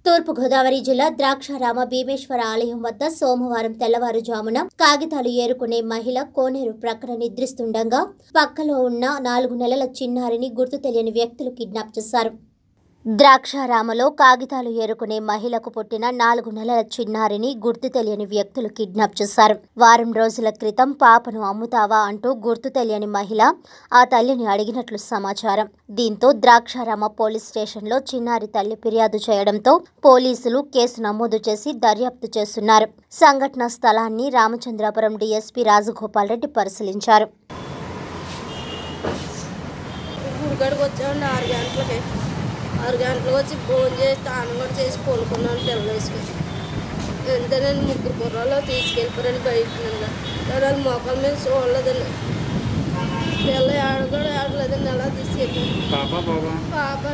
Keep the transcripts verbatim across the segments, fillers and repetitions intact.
తూర్పు గోదావరి జిల్లా ద్రాక్షారామ భీమేశ్వర ఆలయం వద్ద సోమవారం తెల్లవారుజామున కాగితాలు ఏరుకునే మహిళ కోనేరు ప్రక్కన నిద్రిస్తుండగా పక్కలో ఉన్న నాలుగు నెలల చిన్నారిని గుర్తు తెలియని వ్యక్తులు కిడ్నాప్ చేశారు. ద్రాక్షారామలో కాగితాలు ఏరుకునే మహిళకు పుట్టిన నాలుగు నెలల చిన్నారిని గుర్తు తెలియని వ్యక్తులు కిడ్నాప్ చేశారు. వారం రోజుల క్రితం పాపను అమ్ముతావా అంటూ గుర్తు తెలియని మహిళ ఆ తల్లిని అడిగినట్లు సమాచారం. దీంతో ద్రాక్షారామ పోలీస్ స్టేషన్లో చిన్నారి తల్లి ఫిర్యాదు చేయడంతో పోలీసులు కేసు నమోదు చేసి దర్యాప్తు చేస్తున్నారు. సంఘటన స్థలాన్ని రామచంద్రాపురం డీఎస్పీ రాజగోపాల్ రెడ్డి పరిశీలించారు. ఆరు గంటలకు వచ్చి ఫోన్ చేసి తాను కూడా చేసి పడుకున్నాను పిల్లలు వేసుకొని. ఎంత నేను ముగ్గురు కుర్రాలు తీసుకెళ్ళిపోయాను బయట నిన్న. కానీ వాళ్ళ మొక్కల మీద చూడలేదండి. పిల్ల ఆడ కూడా ఆడలేదండి. అలా తీసుకెళ్ళిపోయాను. పాప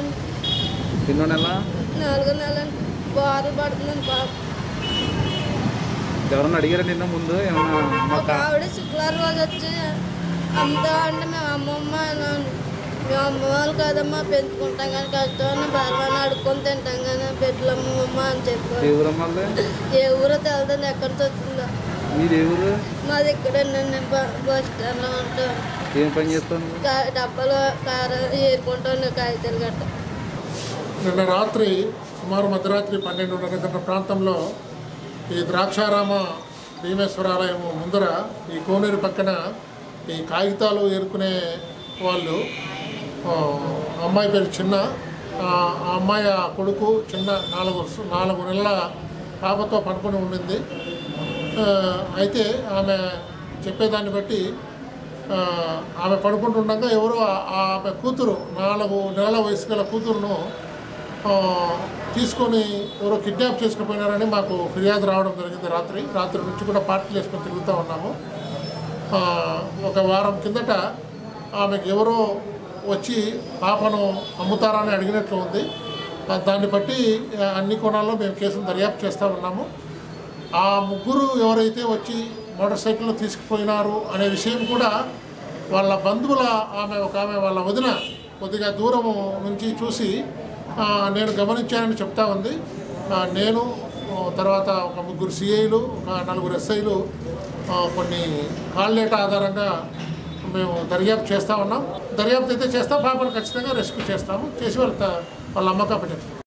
నాలుగో నెల బారు పడుతుందండి పాప. ఎవరన్నా అడిగారా నిన్న ముందు? ఒక ఆవిడ శుక్రవారం రోజు వచ్చి అమ్ముతా అంటే మేము అమ్మమ్మ మేము అమ్మ వాళ్ళు కదమ్మా పెంచుకుంటాం కానీ కష్టం బలవాన్ని అడుక్కొని తింటాం కానీ బిడ్డలు అమ్మమ్మ అని చెప్పారు. ఏ ఊరో తెలదండి, ఎక్కడికి వచ్చిందో. మాది ఇక్కడండి, బస్ స్టాండ్లో ఉంటాం. ఏం పని చేస్తాను? డబ్బాలు కారం ఏరుకుంటాను, కాగితాలు గట్ట. నిన్న రాత్రి సుమారు మధ్యరాత్రి పన్నెండున్నర గంటల ప్రాంతంలో ఈ ద్రాక్షారామ భీమేశ్వరాలయం ముందర ఈ కోనేరు పక్కన ఈ కాగితాలు ఏరుకునే వాళ్ళు, అమ్మాయి పేరు చిన్న, ఆ అమ్మాయి ఆ కొడుకు చిన్న నాలుగు నాలుగు నెలల పాపతో పడుకొని ఉండింది. అయితే ఆమె చెప్పేదాన్ని బట్టి ఆమె పడుకుంటుండగా ఎవరో ఆమె కూతురు, నాలుగు నెలల వయసు గల కూతురును తీసుకొని ఎవరో కిడ్నాప్ చేసుకుపోయినారని మాకు ఫిర్యాదు రావడం జరిగింది. రాత్రి రాత్రి నుంచి కూడా పార్టీలు వేసుకొని తిరుగుతూ ఉన్నాము. ఒక వారం కిందట ఆమెకు ఎవరో వచ్చి పాపను అమ్ముతారని అడిగినట్లు ఉంది. దాన్ని బట్టి అన్ని కోణాల్లో మేము కేసును దర్యాప్తు చేస్తూ ఉన్నాము. ఆ ముగ్గురు ఎవరైతే వచ్చి మోటార్ సైకిల్లో తీసుకుపోయినారు అనే విషయం కూడా వాళ్ళ బంధువుల ఆమె ఒక ఆమె వాళ్ళ వదిన కొద్దిగా దూరం నుంచి చూసి నేను గమనించానని చెప్తా ఉంది. నేను తర్వాత ఒక ముగ్గురు సిఐలు, ఒక నలుగురు ఎస్ఐలు కొన్ని కాల్ డేటా ఆధారంగా మేము దర్యాప్తు చేస్తూ ఉన్నాం. దర్యాప్తు అయితే చేస్తాం, పాపను ఖచ్చితంగా రెస్క్యూ చేస్తాము, చేసి వాళ్ళ వాళ్ళ అమ్మకప్పచెప్తాం.